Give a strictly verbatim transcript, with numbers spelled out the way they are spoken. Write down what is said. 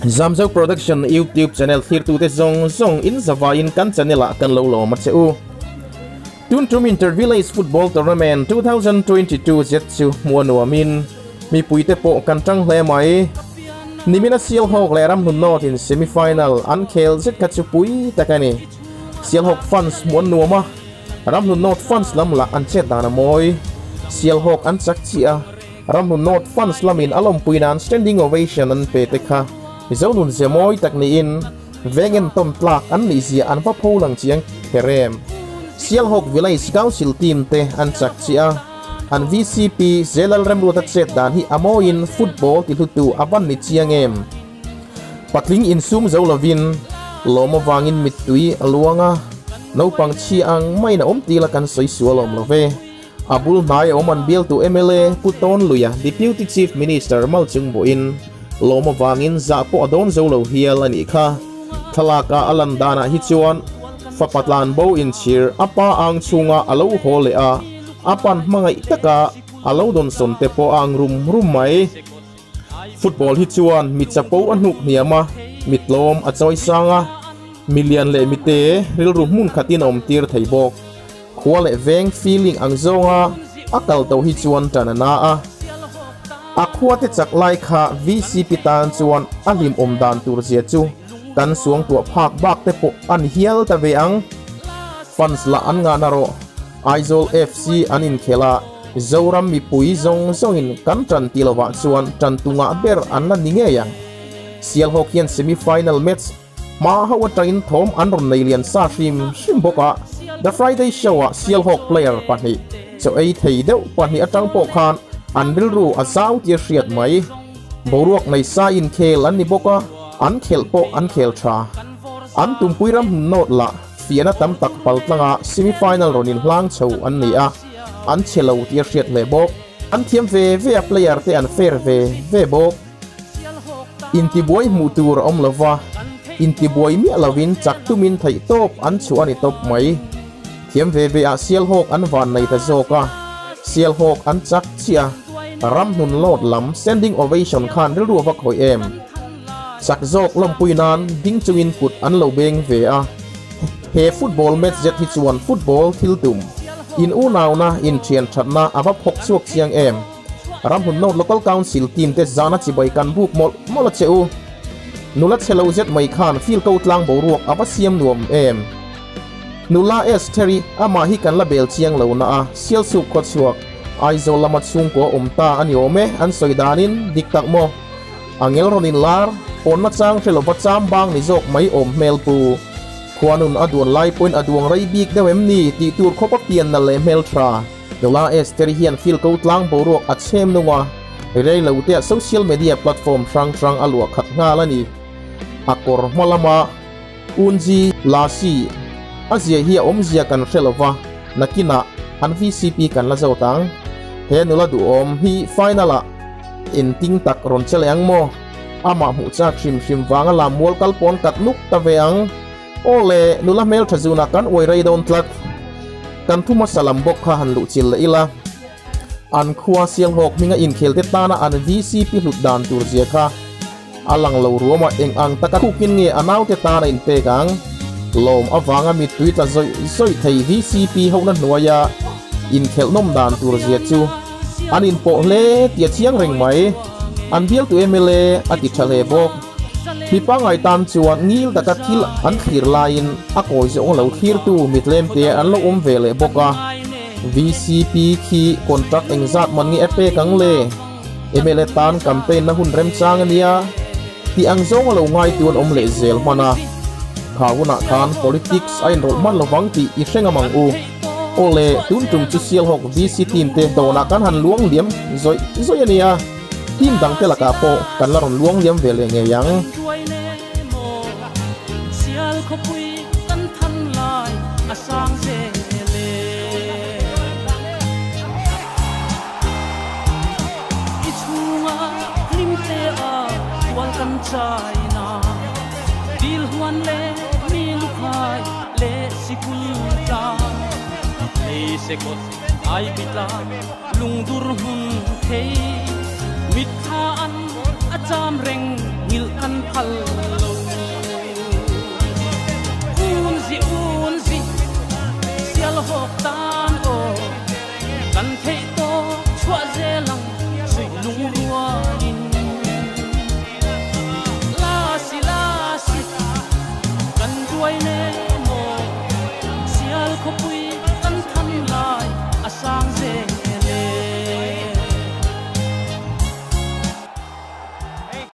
Zamzau Production YouTube channel thir tu te zong zong in zawa in kan channel a kan lo lo mat cheu tun tum Inter Village Football Tournament twenty twenty-two zet chu muanu min mi puite po kan tang hle mai nimina sial hok le ram hun not in semi final an khel zet ka chu pui takani sial hok fans muanu ma ram hun not fans lam la an che dana moi sial hok an chak chia ram hun not fans lamin alom puinan standing ovation an pe te kha Zonun zemoi takniin vengen tom tlak an lizia an papo lang chiang kerem sial hok village council team te an chak chia an V C P zelal remru ta chet dan hi amoin football ti tu aban ni chiang em patling in sum zolovin lomo wangin mitui aluanga no pang chi ang mai na om ti la kan soi sualom love abul mai oman bill to M L A puton luya deputy chief minister malchung boin Loma wangin zapo adon zolo hial ani kha thalaka alandana hi chuan fapatlan bo in chir apa ang chunga alo hole a apan mangai taka alo don son te po ang rum rum mai football hi chuan mitchapo anuk niama mitlom achoi sanga million le mite ril rum mun khatin om tir thaibok khwale veng feeling ang zonga akal to hi chuan tanana a Aqua te chak lai kha V C P tan chuan alim om dan tur zia chu kan suang tua phak bak te po an hial ta ve ang fans la an nga naro Aizol F C anin khela zoram mi pui zong zong in kan tran tilawa chuan tran tunga ber an la ninge yang sial hokian semi final match ma hawa train thom an ron neilian sa shim shim boka the Friday show a sial hok player pani so ei thei deuh pani atang po khan an bilru azaw tia hriat mai boruak nei sa in khel an ni boka an khel po an khel tha an tumpuiram not la fiana tam tak paltlanga semi final ronin hlang chho an ni a an chelo tia hriat le bok an thiam ve ve a player te an fair ve ve bok inti boy mutur om lova inti boy mi alawin chak tumin thai top an chu ani top mai thiam ve ve a sial hok an van nei ta zoka sial hok an chak chia ram hun lot lam standing ovation khan ril ruwa khoi em sak zok lom puinan ding chuin kut an lo beng ve a he football match jet hi chuan football thil tum in u naw na in thian thatna ava phok chuak chiang em ram hun no local council team te zana chi bai kan buk mol mola cheu nula chelo jet mai khan fil ko tlang bo ruak ava siam nuam em nula es teri ama hi kan la bel chiang lo na a sial su ko chuak Aizol lamat sung ko umta ani ome an soidanin diktak mo angel ronin lar pon na chang thelo bacham bang ni jok mai om mel pu khuanun adun lai point aduang rai bik dewem ni ti tur khopak pian na le mel tra dola esteri hian fil ko tlang borok achem nuwa rei lo te social media platform sang sang alwa khat nga lani akor malama unji lasi azia hi omzia kan thelova nakina an V C P kan la zawtang he nula du om hi finala in ting tak ron cheleang mo ama mu cha khim khim wanga la mol kal pon kat nuk ta veang ole nula mel thazuna kan oi rei don tlak kan thuma salam bok kha han lu chil ila an khuwa sial hok minga in khel te tana an V C P hlut dan tur zia kha alang lo ruama eng ang taka kukin nge anaw te tana in te kang lom awanga mi twitter zoi zoi thei V C P hona nuaya in khel nom dan tur zia chu anin po le tia chiang reng mai an bial tu M L A ati thale bok mi pangai tam chuan ngil taka thil an khir lain a koi zo lo khir tu mitlem te an lo om vele boka V C P khi contract engzat man ngi epe kang le M L A tan campaign na hun rem chang ania ti ang zong lo ngai tuan om le zel mana khawuna kan politics ain rol man lowang ti i hrenga mang u ole tun tum chu sial hok V C team te dona kan han luang liam zoi zoi ania team dang te laka po kan la ron luang liam vele nge yang sial kho pui kan than lai asang se le i chunga lim te a wal kan chai na dil huan le mi lu khai le sikul ta sekot ai bita lungdur hun thei mit kha an acham reng ngil kan phal lo un zi un zi sial hok ta